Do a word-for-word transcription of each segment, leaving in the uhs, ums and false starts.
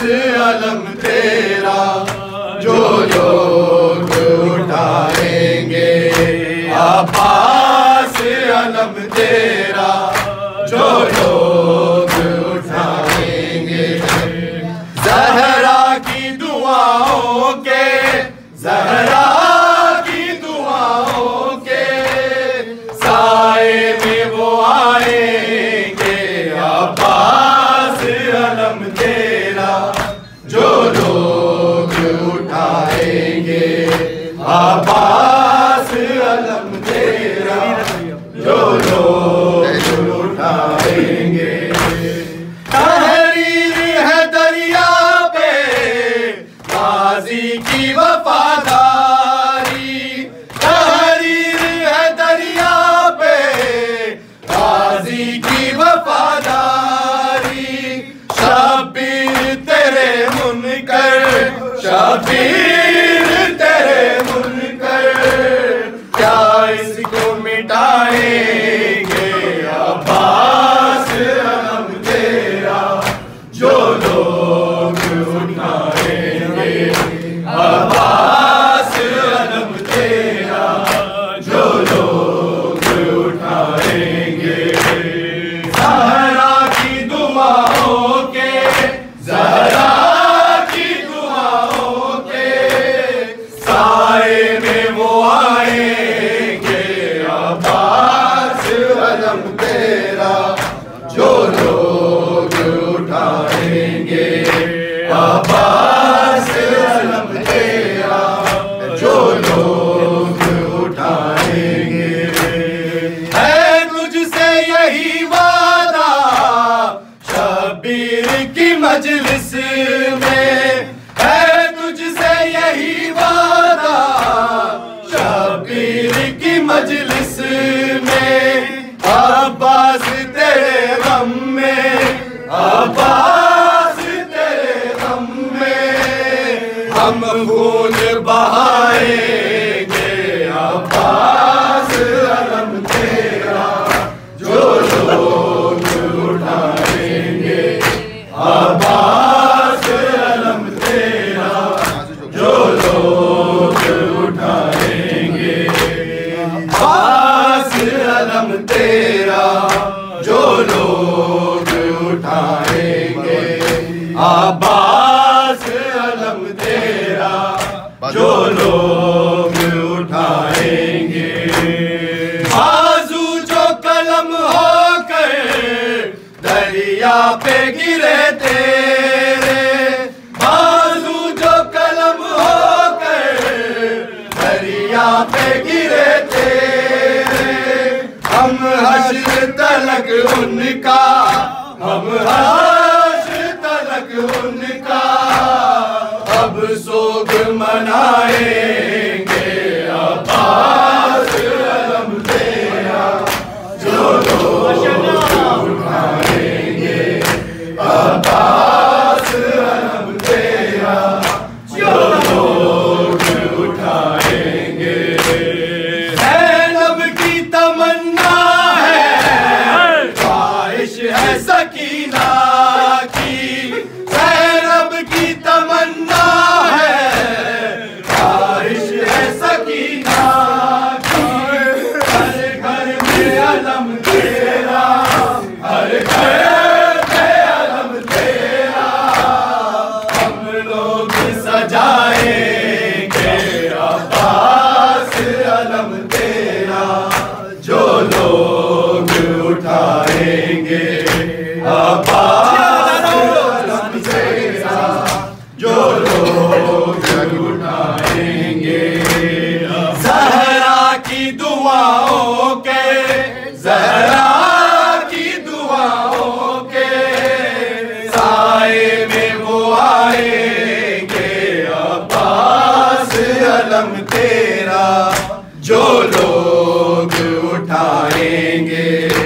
अलम तेरा जो लोग उठाएंगे, अब्बास अलम तेरा जो लोग उठाएंगे। ज़हरा की दुआओं के, ज़हरा की दुआओं के साए में वो आएंगे, अब्बास अलम तेरा जो लोग उठाएंगे, अब्बास अलम तेरा जो लोग उठाएंगे। तहरीर है दरिया पे गाजी की वफादारी, तहरीर है दरिया पे गाजी की वफादारी। शब्बीर तेरे मुनकर, शब्बीर तेरे मुनकर क्या इसको मिटाएंगे, अब्बास अलम तेरा जो लोग उठाएंगे, अब्बास अलम तेरा जो लोग उठाएंगे। ज़हरा की दुआओं के, ज़हरा की दुआओं के साए में वो आएंगे, अब्बास अलम तेरा जो लोग उठाएंगे, अब्बास अलम तेरा जो लोग उठाएंगे। है तुझसे यही वादा शब्बीर की मजलिस में, है तुझसे यही वादा शब्बीर की मजलिस में। अब्बास तेरे गम में, अब्बास तेरे गम में हम खून बहाएंगे, अब्बास अलम तेरा जो लोग उठाएंगे, अब्बास अलम तेरा जो लोग उठाएंगे, अब्बास अलम तेरा जो लोग उठाएंगे, अब्बास अलम तेरा जो लोग उठाएंगे। बाजू जो कलम होकर दरिया पे गिरे तेरे, बाजू जो कलम होकर दरिया पे गिरे तेरे। हम हश्र तलक उनका, हम हश्र तलक उनका अब सोग मनाएंगे, अब्बास अलम तेरा जो लोग उठाएंगे, अब्बास अलम तेरा जो लोग उठाएंगे। ज़ैनब की तमन्ना है, ख्वाहिश है सकीना की, ज़ैनब की तमन्ना है, ख्वाहिश है सकीना की। हर घर में अलम तेरा, हर घर में अलम तेरा हम लोग सजाएंगे, अब्बास अलम तेरा जो लोग उठाएंगे, अब्बास अलम तेरा जो लोग उठाएंगे। ज़हरा की दुआओं के, ज़हरा की दुआओं के साए में वो आएंगे, अब्बास अलम तेरा जो लोग उठाएंगे,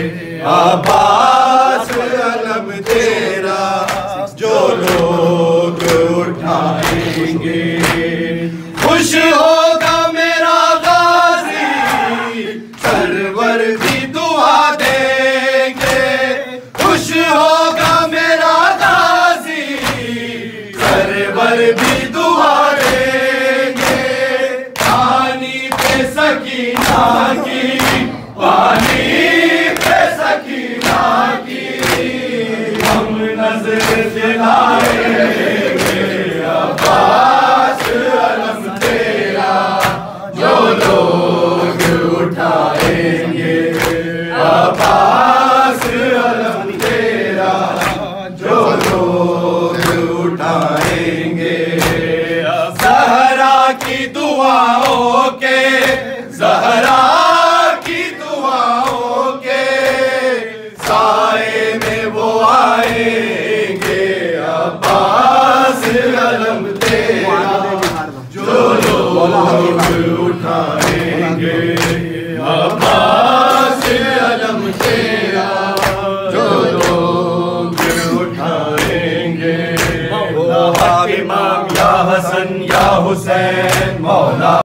अब्बास अलम तेरा जो लोग उठाएंगे। खुश होगा मेरा गाजी सरवर भी दुआ देंगे, खुश होगा मेरा गाजी नजर दिलाएंगे, अब्बास अलम तेरा जो लोग उठाएंगे, अब्बास अलम तेरा जो लोग उठाएंगे। ज़हरा की दुआओं के, ज़हरा की दुआओं के साए में वो आएंगे, अब्बास अलम तेरा जो लोग उठाएंगे, अब्बास अलम तेरा जो लोग उठाएंगे। मौला इमाम या हसन या हुसैन, मौला